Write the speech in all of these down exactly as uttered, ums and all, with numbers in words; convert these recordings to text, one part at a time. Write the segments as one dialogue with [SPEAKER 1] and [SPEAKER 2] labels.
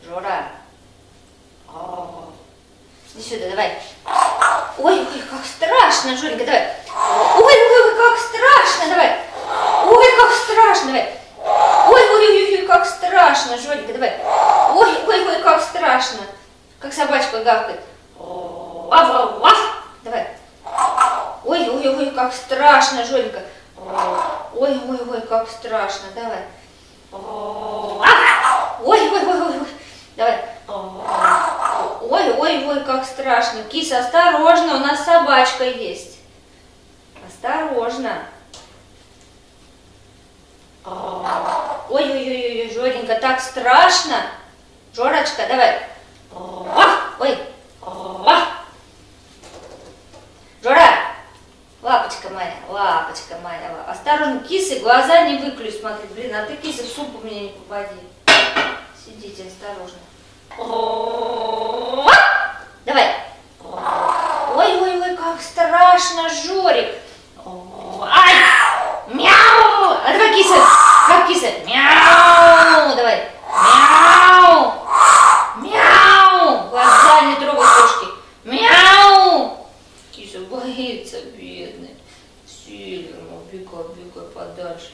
[SPEAKER 1] Жора. Иди сюда, давай. Ой, ой, как страшно, Жоренька, давай. Ой, ой, ой, как страшно, давай. Ой, как страшно, давай. Ой, ой, ой, ой, как страшно, Жоренька, давай. Ой, ой, ой, как страшно. Как собачка гавкает. Давай. Ой, ой, ой, как страшно, Жоренька. Ой, ой, ой, как страшно, давай. Ой, ой, ой, ой, ой, давай. Ой, ой, ой, как страшно. Киса, осторожно, у нас собачка есть. Осторожно. Ой, ой, ой, ой, Жоренька, так страшно. Жорочка, давай. Ой. Жора. Лапочка моя, лапочка моя. Осторожно, кисы, глаза не выклюй, смотри. Блин, а ты, киса, в суп у меня не попади. Сидите, осторожно. Давай. Ой, ой, ой, как страшно, Жорик. Ай! Мяу! А давай, киса, как киса? Мяу! Давай. Мяу! Мяу! Глаза не трогай, кошки. Мяу! Киса боится, бедный. Сильвер, убегай, убегай подальше.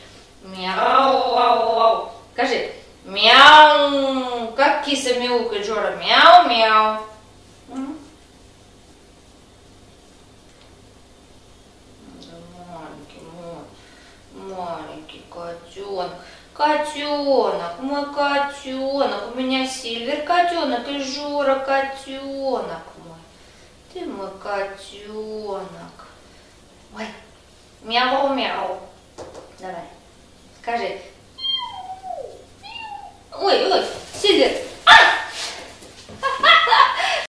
[SPEAKER 1] Мяу! Скажи. Мяу! Как киса мяукает, Жора? Мяу-мяу. Маленький мой, маленький котенок. Котенок, мой котенок. У меня Сильвер котенок и Жора котенок мой. Ты мой котенок. Ой, мяу-мяу. Давай, скажи. Ой, ой, Сильвер,